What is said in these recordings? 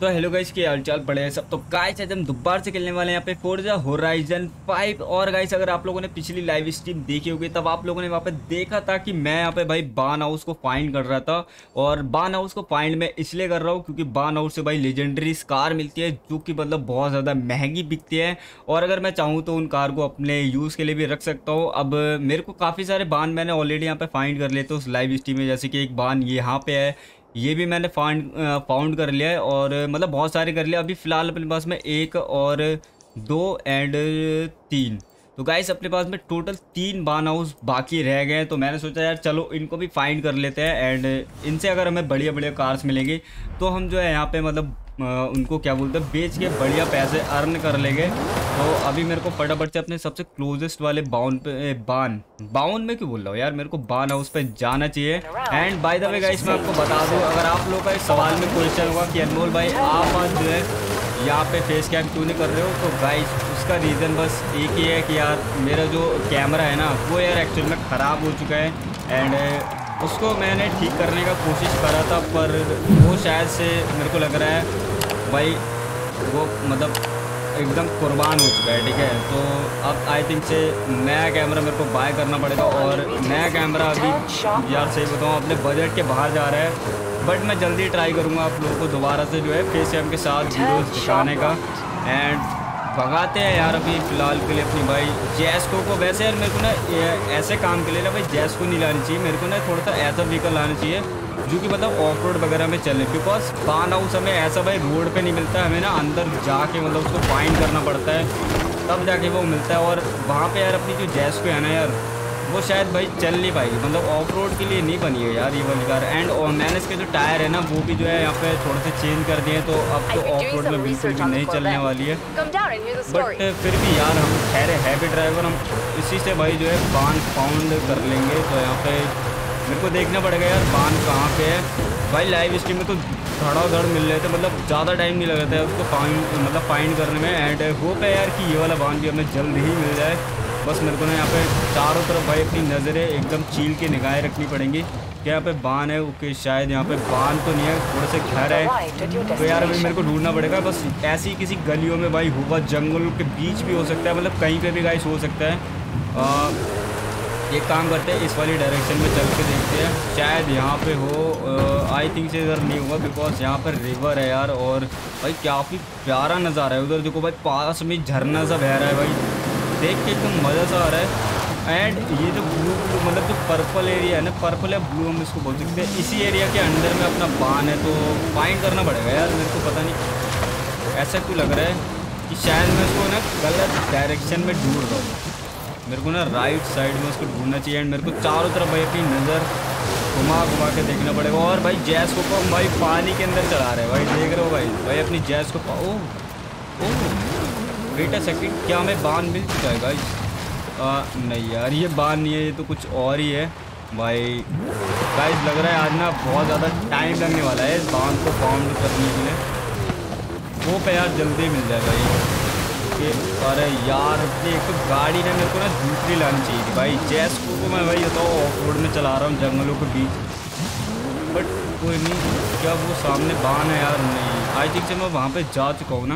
तो hello guys, की हालचाल पड़े हैं सब। तो गाइस आज हम दोबारा से खेलने वाले हैं यहाँ पे फोर्जा होराइजन 5। और गाइस अगर आप लोगों ने पिछली लाइव स्ट्रीम देखी होगी तब आप लोगों ने वहाँ पे देखा था कि मैं यहाँ पे भाई बार्न हाउस को फाइंड कर रहा था। और बार्न हाउस को फाइंड मैं इसलिए कर रहा हूँ क्योंकि बार्न हाउस से भाई लेजेंडरी कार मिलती है जो कि मतलब बहुत ज़्यादा महंगी बिकती है। और अगर मैं चाहूँ तो उन कार को अपने यूज़ के लिए भी रख सकता हूँ। अब मेरे को काफ़ी सारे बार्न मैंने ऑलरेडी यहाँ पे फाइंड कर लिए थे उस लाइव स्ट्रीम में, जैसे कि एक बार्न यहाँ पे है, ये भी मैंने फाउंड कर लिया है। और मतलब बहुत सारे कर लिया। अभी फ़िलहाल अपने पास में एक और दो एंड तीन, तो गाइस अपने पास में टोटल 3 बार्न हाउस बाकी रह गए हैं। तो मैंने सोचा यार चलो इनको भी फाइंड कर लेते हैं एंड इनसे अगर हमें बढ़िया बढ़िया कार्स मिलेंगी तो हम जो है यहाँ पे मतलब उनको क्या बोलते हैं बेच के बढ़िया पैसे अर्न कर लेंगे। तो अभी मेरे को फटाफट से अपने सबसे क्लोजेस्ट वाले बाउन में क्यों बोल रहा हूँ यार, मेरे को बार्न हाउस पे जाना चाहिए। And by the way guys मैं आपको बता दूँ, अगर आप लोगों का इस सवाल में क्वेश्चन होगा कि अनमोल भाई आप आज जो है यहाँ पे फेस कैम क्यों नहीं कर रहे हो, तो गाइस उसका रीज़न बस एक ही है कि यार मेरा जो कैमरा है ना वो यार एक्चुअल में ख़राब हो चुका है। एंड उसको मैंने ठीक करने का कोशिश करा था पर वो शायद से मेरे को लग रहा है भाई वो मतलब एकदम कुर्बान हो चुका है। ठीक है, तो अब आई थिंक से नया कैमरा मेरे को बाय करना पड़ेगा। और नया कैमरा अभी यार सही बताऊँ अपने बजट के बाहर जा रहा है, बट मैं जल्दी ट्राई करूँगा आप लोगों को दोबारा से जो है फेस कैम के साथ वीडियोस दिखाने का। एंड भगाते हैं यार अभी फ़िलहाल के लिए अपनी भाई जैस्को को। वैसे यार मेरे को ना ऐसे काम के लिए ना भाई जैस्को नहीं लानी चाहिए, मेरे को ना थोड़ा सा ऐसा व्हीकल लाना चाहिए जो कि मतलब ऑफ रोड वगैरह में चले। बिकॉज बार्न हाउस हमें ऐसा भाई रोड पे नहीं मिलता है, हमें ना अंदर जाके मतलब उसको फाइंड करना पड़ता है तब जाके वो मिलता है। और वहाँ पे यार अपनी जो जैस्को है ना यार वो शायद भाई चल नहीं पाएगी, मतलब ऑफ रोड के लिए नहीं बनी है यार ये वाली कार। एंड मैंने इसके जो टायर है ना वो भी जो है यहाँ पे थोड़े से चेंज कर दिए, तो अब तो ऑफ रोड में बिल्कुल भी नहीं चलने वाली है। बट फिर भी यार हम ठहरे हैवी ड्राइवर, हम इसी से भाई जो है बार्न फाउंड कर लेंगे। तो यहाँ पे मेरे को देखना पड़ेगा यार बार्न कहाँ पे है। भाई लाइव स्ट्रीम में तो धड़ाधड़ मिल रहे थे, मतलब ज़्यादा टाइम नहीं लग रहा था उसको फाइंड करने में। एंड होप है यार कि ये वाला बार्न भी हमें जल्द ही मिल जाए। बस मेरे को ना यहाँ पे चारों तरफ भाई अपनी नज़रें एकदम चील के निगाहें रखनी पड़ेंगी कि यहाँ पे बार्न है। ओके शायद यहाँ पे बार्न तो नहीं है, थोड़े से घर है। तो यार अभी मेरे को ढूंढना पड़ेगा बस ऐसी किसी गलियों में भाई होगा, जंगल के बीच भी हो सकता है, मतलब कहीं पे भी गाइस हो सकता है। एक काम करते हैं इस वाली डायरेक्शन में चल के देखते हैं, शायद यहाँ पे हो। आई थिंक से इधर नहीं होगा बिकॉज यहाँ पर रिवर है यार। और भाई काफ़ी प्यारा नज़ारा है उधर, देखो भाई पास में झरना सा बह रहा है भाई, देख के एकदम मज़ा सा आ रहा है। एंड ये जो ब्लू मतलब जो पर्पल एरिया है ना, पर्पल या ब्लू हम इसको बोल सकते हैं, इसी एरिया के अंदर में अपना बार्न है। तो फाइंड करना पड़ेगा यार, मेरे को पता नहीं ऐसा क्यों लग रहा है कि शायद मैं इसको ना गलत डायरेक्शन में ढूंढ रहा हूँ। मेरे को ना राइट साइड में उसको ढूंढना चाहिए। एंड मेरे को चारों तरफ भाई अपनी नज़र घुमा के देखना पड़ेगा। और भाई जैस को हम भाई पानी के अंदर चला रहे हैं भाई, देख रहे हो भाई अपनी जैस को। ओह वेट अ सेकंड, क्या हमें बार्न मिल चुका है गाइस? नहीं यार ये बार्न नहीं है, ये तो कुछ और ही है भाई। गाइस लग रहा है आज ना बहुत ज़्यादा टाइम लगने वाला है इस बार्न को फाउंड करने के लिए। वो पे यार जल्दी मिल जाए भाई कि अरे यार एक तो गाड़ी ने मेरे को ना दूसरी लानी चाहिए थी भाई। जैस्को को मैं भाई तो ऑफ रोड में चला रहा हूँ जंगलों के बीच, बट कोई नहीं। क्या वो सामने बार्न है यार? नहीं, आई थिंक से मैं वहाँ पे जा चुका हूँ ना।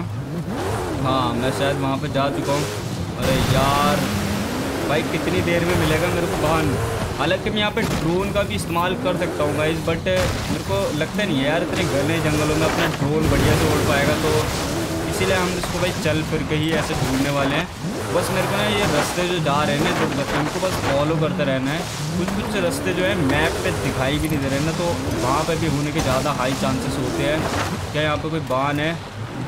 हाँ मैं शायद वहाँ पे जा चुका हूँ। अरे यार भाई कितनी देर में मिलेगा मेरे को बार्न? हालांकि मैं यहाँ पे ड्रोन का भी इस्तेमाल कर सकता हूँ गाइस, बट मेरे को लगता नहीं है यार इतने घने जंगलों में अपना ड्रोन बढ़िया से उड़ पाएगा। तो इसीलिए हम इसको भाई चल फिर के ही ऐसे ढूंढने वाले हैं। बस मेरे को ना ये रास्ते जो जा रहे हैं ना तो उनको बस फॉलो करते रहना है। कुछ रास्ते जो है मैप पे दिखाई भी नहीं दे रहे ना, तो वहाँ पे भी होने के ज़्यादा हाई चांसेस होते हैं। क्या यहाँ पे कोई बार्न है?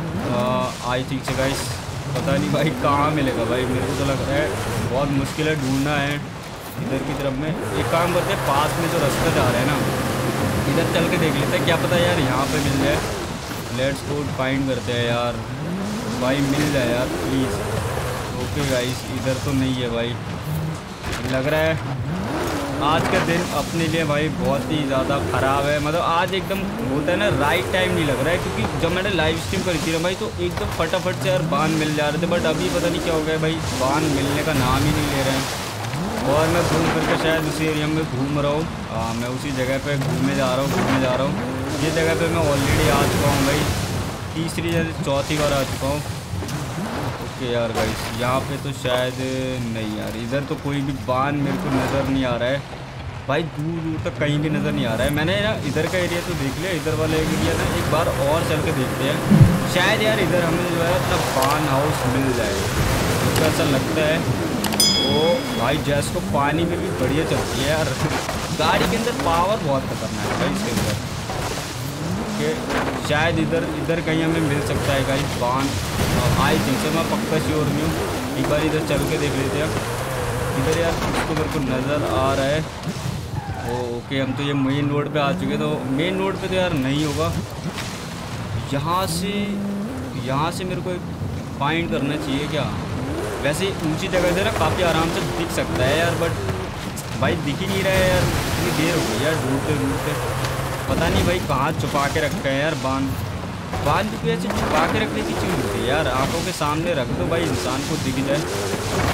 आई थिंक से गाइस पता नहीं भाई कहाँ मिलेगा भाई, मेरे को तो लग रहा है बहुत मुश्किल है ढूंढना है इधर की तरफ में। एक काम करते हैं पास में जो रास्ते जा रहे हैं ना इधर चल के देख लेते हैं, क्या पता यार यहाँ पे मिल जाए। लेट्स गो फाइंड करते हैं यार भाई, मिल जाए यार प्लीज़। ओके गाइस इधर तो नहीं है भाई, लग रहा है आज का दिन अपने लिए भाई बहुत ही ज़्यादा ख़राब है। मतलब आज एकदम होता है ना राइट टाइम नहीं लग रहा है, क्योंकि जब मैंने लाइव स्ट्रीम करी थी ना भाई तो एकदम फटाफट से यार बार्न मिल जा रहे थे, बट अभी पता नहीं क्या हो गया भाई बार्न मिलने का नाम ही नहीं ले रहे हैं। और मैं घूम फिर के शायद उसी एरिया में घूम रहा हूँ, मैं उसी जगह पे घूमने जा रहा हूँ। ये जगह पे मैं ऑलरेडी आ चुका हूँ भाई, तीसरी या चौथी बार आ चुका हूँ। ओके यार गाइस, यहाँ पे तो शायद नहीं यार, इधर तो कोई भी बान मेरे को नज़र नहीं आ रहा है भाई, दूर दूर तक कहीं भी नज़र नहीं आ रहा है। मैंने ना इधर का एरिया तो देख लिया, इधर वाला एरिया ना एक बार और चल के देखते हैं, शायद यार इधर हमें जो है अपना बान हाउस मिल जाए, मुझको ऐसा लगता है। ओ भाई जैस को पानी में भी बढ़िया चलती है यार, गाड़ी के अंदर पावर बहुत खतरनाक है भाई इसके अंदर। ओके शायद इधर कहीं हमें मिल सकता है गाइस बान, आई थिंक से, मैं पक्का श्योर नहीं हूँ। एक बार इधर चल के देख लेते हैं। इधर यार कुछ तो मेरे को नज़र आ रहा है। ओके हम तो ये मेन रोड पे आ चुके, तो मेन रोड पे तो यार नहीं होगा। यहाँ से मेरे को फाइंड करना चाहिए क्या? वैसे ऊंची जगह से ना काफ़ी आराम से दिख सकता है यार, बट भाई दिख ही नहीं रहा है यार, इतनी देर हो गई यार ढूंढते। पता नहीं भाई कहाँ छुपा के रखा है यार बांध भी ऐसे छुपा के रखने की चीज़ होती है यार, आंखों के सामने रख दो भाई, इंसान को दिख जाए।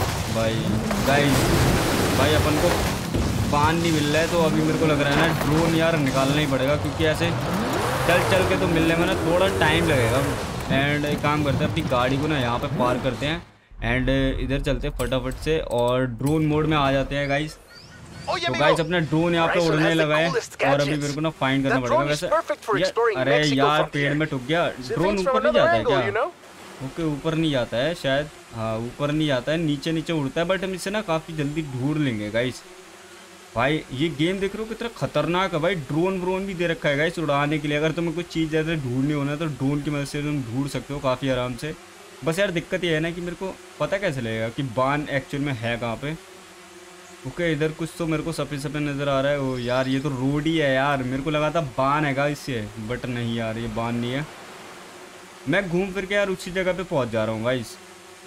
भाई अपन को बांध नहीं मिल रहा है, तो अभी मेरे को लग रहा है ना ड्रोन यार निकालना ही पड़ेगा, क्योंकि ऐसे चल के तो मिलने में ना थोड़ा टाइम लगेगा। एंड एक काम करते हैं, अपनी गाड़ी को ना यहाँ पे पार करते हैं एंड इधर चलते हैं फटाफट से और ड्रोन मोड में आ जाते हैं गाइस। तो गाइस अपना ड्रोन यहाँ पे उड़ने लगा है और अभी मेरे को ना फाइंड करना पड़ेगा। वैसे अरे यार पेड़ में टूट गया। ड्रोन ऊपर नहीं जाता है क्या? ओके ऊपर नहीं जाता है शायद, हाँ ऊपर नहीं जाता है, नीचे उड़ता है, बट हम इसे ना काफ़ी जल्दी ढूंढ लेंगे गाइस। भाई ये गेम देख रहे हो कितना खतरनाक है भाई, ड्रोन भी दे रखा है गाइस उड़ाने के लिए। अगर तुम्हें कुछ चीज़ जैसे ढूंढनी होना है तो ड्रोन की मदद से तुम ढूंढ सकते हो काफ़ी आराम से। बस यार दिक्कत ये है ना कि मेरे को पता कैसे लगेगा कि बान एक्चुअल में है कहाँ पे। ओके इधर कुछ तो मेरे को सफ़ेद नज़र आ रहा है। ओ यार ये तो रोड ही है यार, मेरे को लगा था बान है इससे, बट नहीं यार ये बान नहीं है। मैं घूम फिर के यार उसी जगह पे पहुंच जा रहा हूँ गाइस,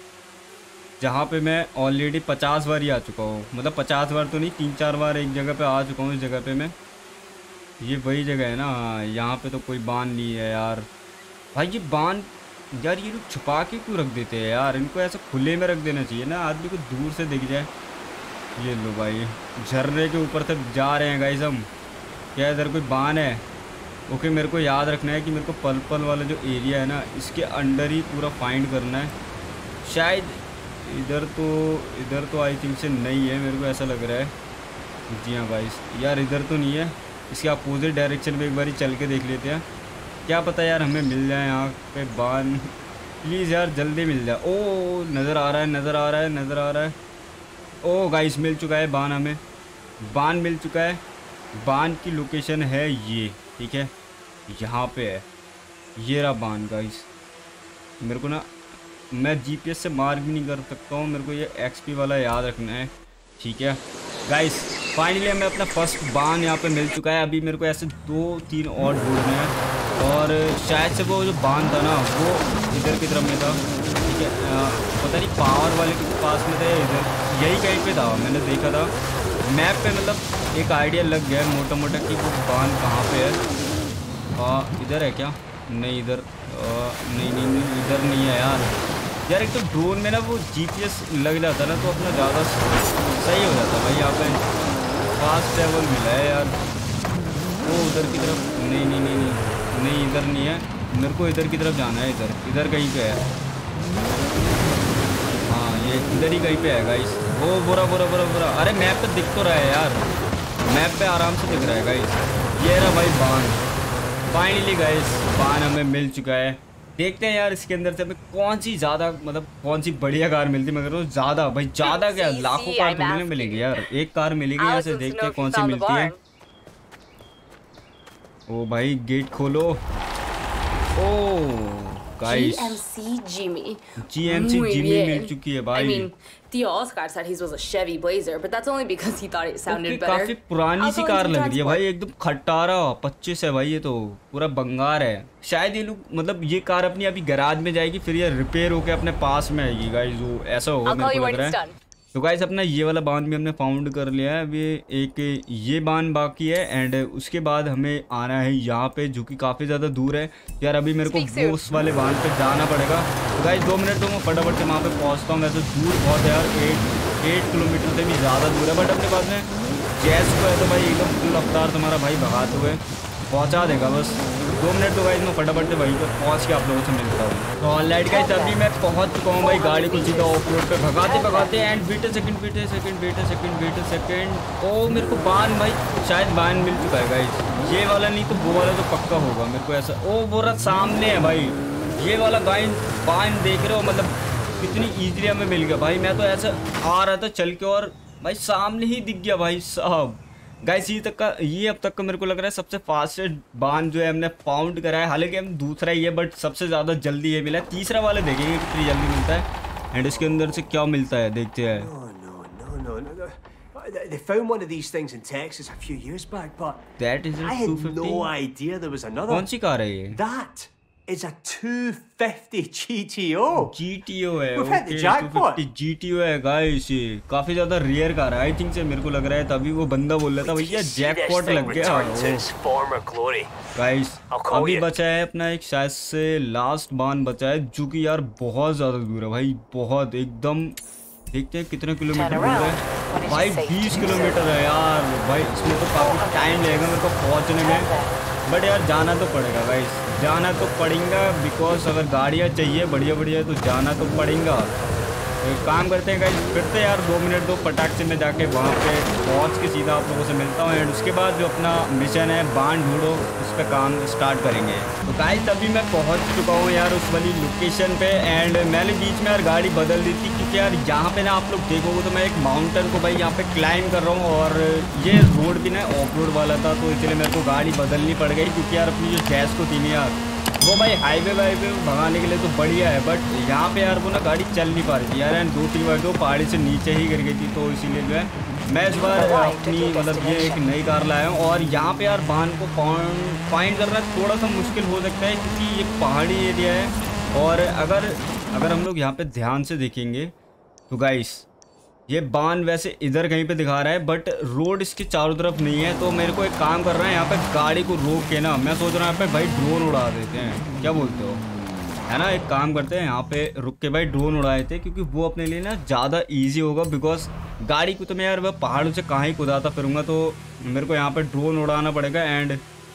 जहाँ पे मैं ऑलरेडी 50 बार ही आ चुका हूँ। मतलब 50 बार तो नहीं, 3-4 बार एक जगह पे आ चुका हूँ। इस जगह पे मैं, ये वही जगह है ना, यहाँ पे तो कोई बान नहीं है यार। भाई ये बान यार ये लोग छुपा के क्यों रख देते हैं यार, इनको ऐसा खुले में रख देना चाहिए ना, आदमी को दूर से दिख जाए। ये लो भाई झरने के ऊपर से जा रहे हैं गाइस हम। क्या इधर कोई बान है? ओके मेरे को याद रखना है कि मेरे को पर्पल वाला जो एरिया है ना इसके अंडर ही पूरा फाइंड करना है। शायद इधर तो आई थिंक से नहीं है, मेरे को ऐसा लग रहा है। जी हाँ गाइस यार इधर तो नहीं है, इसके अपोजिट डायरेक्शन में एक बार चल के देख लेते हैं, क्या पता यार हमें मिल जाए यहाँ पे बान। प्लीज़ यार जल्दी मिल जाए। ओ नज़र आ रहा है। ओ गाइस मिल चुका है बान, हमें बान मिल चुका है। बान की लोकेशन है ये, ठीक है यहाँ पे है, ये रहा बान गाइस। मेरे को ना, मैं जीपीएस से मार्क भी नहीं कर सकता हूँ, मेरे को ये एक्सपी वाला याद रखना है, ठीक है गाइस। फाइनली हमें अपना फर्स्ट बान यहाँ पे मिल चुका है। अभी मेरे को ऐसे 2-3 और ढूंढने हैं और शायद से वो जो बान था ना वो इधर की तरफ में था, ठीक है। पता नहीं पावर वाले के पास में था या इधर, यही कहीं पे था, मैंने देखा था मैप पे, मतलब एक आइडिया लग गया है मोटा मोटा कि वो बान कहाँ पे है। इधर है क्या? नहीं इधर, नहीं इधर नहीं है यार। एक तो ड्रोन में ना वो जीपीएस लग जाता ना तो अपना ज़्यादा सही हो जाता भाई। यहाँ पे फास्ट ट्रैवल मिला है यार। वो उधर की तरफ, नहीं इधर नहीं है, मेरे को इधर की तरफ जाना है। इधर कहीं पे है, हाँ ये इधर ही कहीं पे है गाइस। वो बुरा। अरे मैप पे दिख तो रहा है यार, मैप पे आराम से दिख रहा है गाइस। ये रहा भाई बान। फाइनली गाइस बान हमें मिल चुका है। देखते हैं यार इसके अंदर से हमें कौन सी बढ़िया कार मिलती है। मगर ज़्यादा क्या, लाखों कार तो नहीं मिलेगी यार, एक कार मिलेगी। यहाँ से देखते हैं कौन सी मिलती है। ओ भाई गेट खोलो। ओ गाइस GMC जिमी मिल चुकी है भाई। Theo Oscar said his was a Chevy Blazer, but that's only because he thought it sounded better. काफी पुरानी सी कार लग रही है भाई, एकदम खटारा 25 है भाई, ये तो पूरा बंगार है। शायद ये लोग, मतलब ये कार अपनी अभी गैराज में जाएगी, फिर ये रिपेयर होके अपने पास में आएगी गाइस, वो ऐसा होगा मेरे को लग रहा है। तो गाइस अपना ये वाला बांध भी हमने फाउंड कर लिया है। अभी एक ये बांध बाकी है एंड उसके बाद हमें आना है यहाँ पे, जो कि काफ़ी ज़्यादा दूर है यार। अभी मेरे को वो उस वाले बांध पे जाना पड़ेगा। तो गाइस 2 मिनट तो मैं फटाफट से वहाँ पे पहुँचता हूँ। वैसे दूर बहुत है यार, 8 किलोमीटर से भी ज़्यादा दूर है, बट अपने पास में जैस को है तो भाई एकदम फुल रफ्तार तुम्हारा भाई भगाते हुए पहुँचा देगा बस। 2 मिनट तो गाइस मैं फटाफट से वहीं पर पहुंच के आप लोगों से मिलता हूँ। तो ऑलराइट गाइस अभी मैं पहुंच चुका हूँ भाई, गाड़ी को सीधा ऑफ रोड पे भगाते भगाते एंड वेट अ सेकंड ओ मेरे को बान भाई शायद बान मिल चुका है गाइस, ये वाला नहीं तो वो वाला तो पक्का होगा मेरे को ऐसा। ओ वो रहा सामने है भाई, ये वाला गाइस बान देख रहे हो, मतलब कितनी ईजिली हमें मिल गया भाई। मैं तो ऐसा आ रहा था चल के और भाई सामने ही दिख गया भाई साहब। गाइस ये अब तक का मेरे को लग रहा है सबसे फास्टेस्ट बान जो है हमने फाउंड करा है। हालांकि हम दूसरा ही है बट सबसे ज़्यादा जल्दी ये मिला है। तीसरा वाले देखेंगे कितनी जल्दी मिलता है एंड इसके अंदर से क्या मिलता है देखते हैं। They found one of these things in Texas a few years back, but That is I had 250? no idea there was another. कौन सी कार है ये? That is a 250 GTO. GTO है, We've hit the jackpot. 250 GTO है guys, ये काफी ज्यादा rare car है। I think से मेरे को लग रहा है तभी वो बंदा बोल रहा था भैया जैकपॉट लग गया। गाइस अभी बचा है अपना एक शायद से लास्ट बान बचा है जो कि यार बहुत ज्यादा दूर है भाई, बहुत एकदम। देखते हैं कितने किलोमीटर दूर है भाई, 20 किलोमीटर है यार भाई। इसमें तो काफ़ी टाइम लगेगा मेरे को पहुंचने में, बट यार जाना तो पड़ेगा गाइस, जाना तो पड़ेगा बिकॉज अगर गाड़ियाँ चाहिए बढ़िया बढ़िया तो जाना तो पड़ेगा। तो एक काम करते हैं गाइस, फिर से यार 2 मिनट दो फटाक से मैं जाके वहाँ पे पहुँच के सीधा आप लोगों से मिलता हूँ एंड उसके बाद जो अपना मिशन है बांध ढूंढो उस पर काम स्टार्ट करेंगे। तो गाइस अभी मैं पहुँच चुका हूँ यार उस वाली लोकेशन पे एंड मैंने बीच में यार गाड़ी बदल दी थी क्योंकि यार यहाँ पे ना आप लोग देखोगे तो मैं एक माउंटेन को भाई यहाँ पे क्लाइम कर रहा हूँ और ये रोड भी ना ऑफ रोड वाला था, तो इसलिए मेरे को गाड़ी बदलनी पड़ गई क्योंकि यार अपनी जो गैस को थी यार वो भाई हाईवे भगाने के लिए तो बढ़िया है बट यहाँ पे यार वो ना गाड़ी चल नहीं पा रही थी यार एंड 2-3 बार तो पहाड़ी से नीचे ही गिर गई थी। तो इसीलिए जो है मैं इस बार अपनी मतलब ये एक नई कार लाया हूँ और यहाँ पे यार वाहन को फाइंड करना थोड़ा सा मुश्किल हो सकता है क्योंकि ये पहाड़ी एरिया है और अगर हम लोग यहाँ पे ध्यान से देखेंगे तो गाइस ये बान वैसे इधर कहीं पे दिखा रहा है बट रोड इसके चारों तरफ नहीं है। तो मेरे को एक काम करना है, यहाँ पे गाड़ी को रोक के ना मैं सोच रहा हूँ यहाँ पे भाई ड्रोन उड़ा देते हैं, क्या बोलते हो, है ना। एक काम करते हैं यहाँ पे रुक के भाई ड्रोन उड़ाए थे क्योंकि वो अपने लिए ना ज़्यादा ईजी होगा बिकॉज गाड़ी को तो मैं यार वह पहाड़ों से कहाँ ही कुदाता फिरूँगा, तो मेरे को यहाँ पर ड्रोन उड़ाना पड़ेगा एंड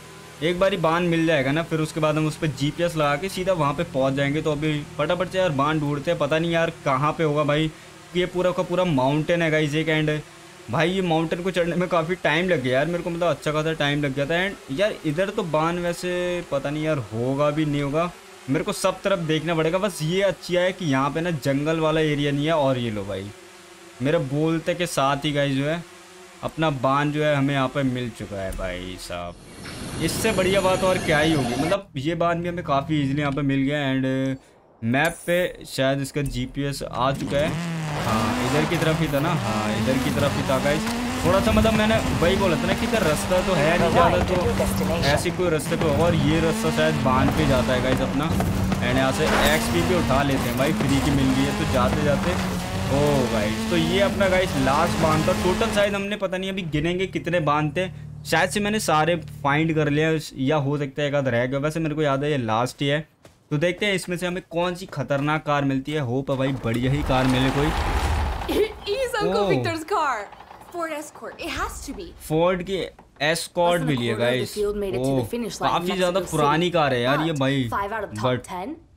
एक बारी बान मिल जाएगा ना फिर उसके बाद हम उस पर GPS लगा के सीधा वहाँ पे पहुँच जाएंगे। तो अभी फटाफट से यार बान ढूंढते हैं, पता नहीं यार कहाँ पे होगा भाई, ये पूरा का पूरा माउंटेन है गाइस एक एंड भाई ये माउंटेन को चढ़ने में काफ़ी टाइम लग गया यार मेरे को, मतलब अच्छा खासा टाइम लग गया था एंड यार इधर तो बान वैसे पता नहीं यार होगा भी नहीं होगा, मेरे को सब तरफ देखना पड़ेगा। बस ये अच्छी है कि यहाँ पे ना जंगल वाला एरिया नहीं है और ये लो भाई मेरे बोलते के साथ ही गाइस जो है अपना बान जो है हमें यहाँ पर मिल चुका है भाई साहब। इससे बढ़िया बात और क्या ही होगी, मतलब ये बान भी हमें काफ़ी ईजिली यहाँ पर मिल गया एंड मैप पे शायद इसका GPS आ चुका है। हाँ इधर की तरफ ही था ना, हाँ इधर की तरफ ही था गाइस। थोड़ा सा मतलब मैंने वही बोला था ना कि इधर रास्ता तो है नहीं ज़्यादा, तो ऐसी कोई रास्ते पे और ये रास्ता शायद बांध पे जाता है गाइस अपना एंड यहाँ से XP भी उठा लेते हैं भाई, फ्री की मिल गई है तो जाते जाते ओ गाइस। तो ये अपना गाइस लास्ट बांध था, टोटल शायद हमने पता नहीं अभी गिनेंगे कितने बांध थे, शायद से मैंने सारे फाइंड कर लिया या हो सकता है एक आध रह गया, वैसे मेरे को याद है ये लास्ट ही है। तो देखते हैं इसमें से हमें कौन सी खतरनाक कार मिलती है, होप है भाई बढ़िया ही कार मिले कोई। Uncle Victor's car. Ford Escort. It has to be. Ford की एस्कॉर्ट मिली है गाइस, काफी ज्यादा पुरानी कार है यार ये भाई, बट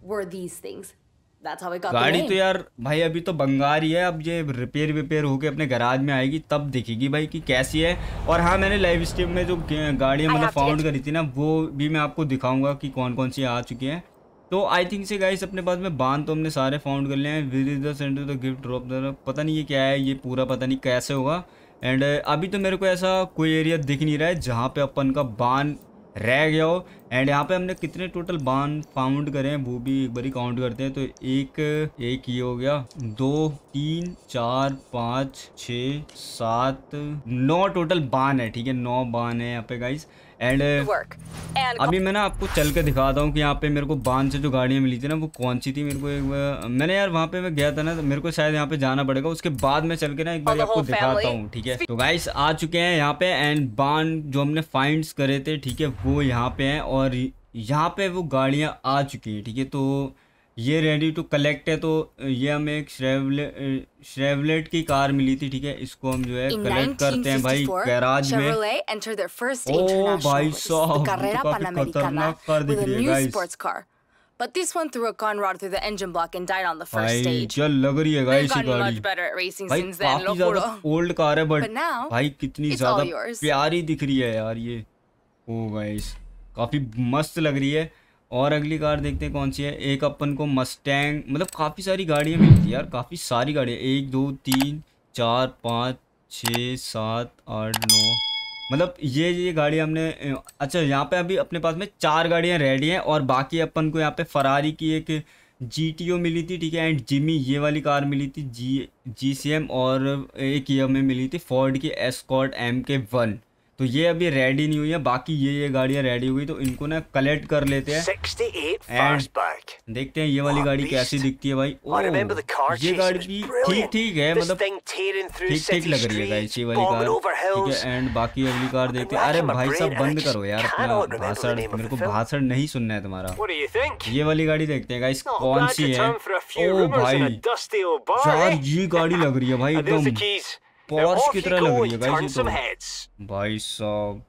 गाड़ी तो यार भाई अभी तो बंगार ही है, अब ये रिपेयर होके अपने गैराज में आएगी तब दिखेगी भाई कि कैसी है। और हाँ मैंने लाइव स्ट्रीम में जो गाड़ियाँ मतलब फाउंड करी थी ना वो भी मैं आपको दिखाऊंगा कि कौन कौन सी आ चुकी हैं। तो आई थिंक से गाइस अपने पास में बांध तो हमने सारे फाउंड कर लिए हैं। Visit the centre the gift drop the, पता नहीं ये क्या है, ये पूरा पता नहीं कैसे होगा एंड अभी तो मेरे को ऐसा कोई एरिया दिख नहीं रहा है जहाँ पे अपन का बांध रह गया हो। एंड यहाँ पे हमने कितने टोटल बांध फाउंड करे हैं वो भी एक बारी काउंट करते हैं। तो एक ये हो गया, 2 3 4 5 6 7 9 टोटल बांध है, ठीक है 9 बांध है यहाँ पे गाइस। एंड अभी मैं ना आपको चल के दिखाता हूँ कि यहाँ पे मेरे को बांध से जो गाड़ियाँ मिली थी ना वो कौन सी थी। मेरे को मैंने यार वहाँ पे मैं गया था ना तो मेरे को शायद यहाँ पे जाना पड़ेगा, उसके बाद मैं चल के ना एक बार आपको दिखाता हूँ, ठीक है। तो गाइस आ चुके हैं यहाँ पे एंड बांध जो हमने फाइंड्स करे थे ठीक है वो यहाँ पे हैं और यहाँ पे वो गाड़ियाँ आ चुकी हैं, ठीक है। तो ये रेडी टू कलेक्ट है। तो ये हमें एक श्रेवलेट की कार मिली थी, ठीक है, इसको हम जो है कलेक्ट करते हैं भाई गैराज में। ओ भाई साहब, काफी खतरनाक कार दिख रही है guys. But this one threw a conrod through the engine block and died on the first भाई stage. क्या लग रही है गाइस ये गाड़ी। much better at racing भाई since then, काफी ज्यादा ओल्ड कार है बट now, भाई कितनी it's ज्यादा all yours. प्यारी दिख रही है यार ये। ओ गाइस काफी मस्त लग रही है। और अगली कार देखते हैं कौन सी है। एक अपन को मस्टैंग, मतलब काफी सारी गाड़ियां मिलती है यार, काफी सारी गाड़ियां, 1 2 3 4 5 6 7 8 9, मतलब ये गाड़ी हमने, अच्छा यहाँ पे अभी अपने पास में 4 गाड़ियाँ रेडी हैं और बाकी अपन को यहाँ पे फरारी की एक GTO मिली थी, ठीक है, एंड जिमी ये वाली कार मिली थी GCM, और एक ये हमें मिली थी फोर्ड की एस्कॉर्ट MK1। तो ये अभी रेडी नहीं हुई है, बाकी ये गाड़ियाँ रेडी हुई, तो इनको ना कलेक्ट कर लेते हैं एंड देखते हैं ये वाली गाड़ी कैसी दिखती है भाई। ओ ये गाड़ी भी ठीक है, मतलब ठीक लग रही है गाइस ये वाली कार, ठीक है। एंड बाकी अगली कार देखते हैं। अरे भाई साहब बंद करो यार अपना भाषण, मेरे को भाषण नहीं सुनना है तुम्हारा। ये वाली गाड़ी देखते हैं गाइस कौन सी है। ओ भाई यार ये गाड़ी लग रही है भाई एकदम पॉर्श की तरह लग रही है गाइस ये तो। भाई साहब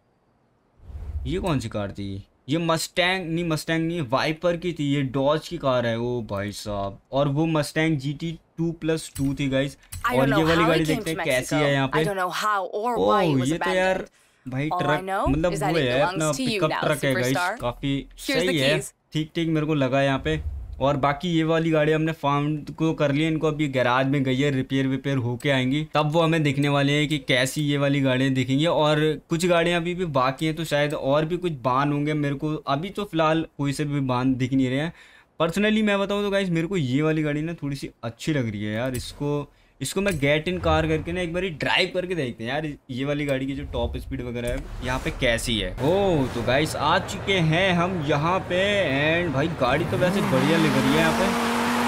ये कौन सी कार थी? ये मस्टैंग नहीं वाइपर की थी, ये डॉज की कार है। ओ भाई साहब, और वो मस्टैंग GT2+2 थी गाइस। और ये वाली गाड़ी देखते हैं कैसी है यहाँ पे। ओ ये तो यार भाई ट्रक, मतलब वो है अपना पिकअप ट्रक है गाइस, काफी सही है, ठीक मेरे को लगा यहाँ पे। और बाकी ये वाली गाड़ी हमने फाउंड को कर लिया, इनको अभी गैराज में गई है, रिपेयर होके आएंगी, तब वो हमें दिखने वाले हैं कि कैसी ये वाली गाड़ियाँ दिखेंगी। और कुछ गाड़ियाँ अभी भी बाकी हैं, तो शायद और भी कुछ बान होंगे। मेरे को अभी तो फिलहाल कोई से भी बान दिख नहीं रहे हैं। पर्सनली मैं बताऊँ तो गाइस मेरे को ये वाली गाड़ी ना थोड़ी सी अच्छी लग रही है यार। इसको मैं गेट इन कार करके ना एक बार ड्राइव करके देखते हैं यार, ये वाली गाड़ी की जो टॉप स्पीड वगैरह है यहाँ पे कैसी है। ओ तो गाइस आ चुके हैं हम यहाँ पे, एंड भाई गाड़ी तो वैसे बढ़िया लग रही है यहाँ पे।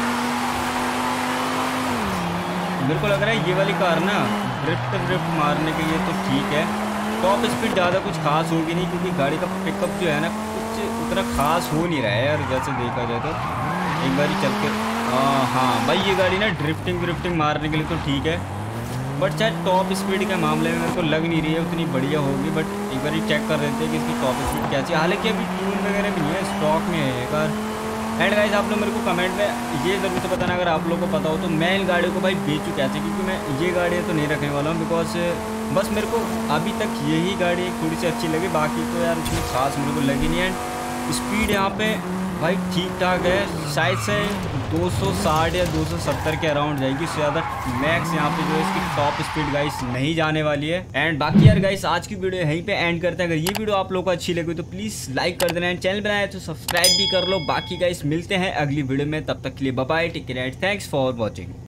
मेरे को लग रहा है ये वाली कार ना ड्रिफ्ट मारने के लिए तो ठीक है। टॉप स्पीड ज़्यादा कुछ खास होगी नहीं, क्योंकि गाड़ी का पिकअप जो है ना कुछ उतना खास हो नहीं रहा है यार, जैसे देखा जाए तो। एक बार चल के हाँ भाई ये गाड़ी ना ड्रिफ्टिंग मारने के लिए तो ठीक है, बट शायद टॉप स्पीड के मामले में मेरे को लग नहीं रही है उतनी बढ़िया होगी। बट एक बार चेक कर लेते हैं कि इसकी टॉप स्पीड क्या चाहिए। हालांकि अभी ट्यून वगैरह भी नहीं है, स्टॉक में है ये कार। एंड गाइस आप लोग मेरे को कमेंट में ये ज़रूर से बताना अगर आप लोगों को पता हो, तो मैं इन गाड़ियों को भाई बेचूँ कैसे, क्योंकि मैं ये गाड़ियाँ तो नहीं रखने वाला हूँ, बिकॉज बस मेरे को अभी तक यही गाड़ी थोड़ी सी अच्छी लगी, बाकी तो यार उतनी खास मेरे को लगी नहीं। एंड स्पीड यहाँ पे भाई ठीक ठाक है, शायद से 260 या 270 के अराउंड जाएगी, उससे ज़्यादा मैक्स यहाँ पे जो है इसकी टॉप स्पीड गाइस नहीं जाने वाली है। एंड बाकी यार गाइस आज की वीडियो यहीं पे एंड करते हैं। अगर ये वीडियो आप लोगों को अच्छी लगी तो प्लीज़ लाइक कर देना, एंड चैनल बनाया तो सब्सक्राइब भी कर लो। बाकी गाइस मिलते हैं अगली वीडियो में, तब तक के लिए bye bye, take care, thanks for watching.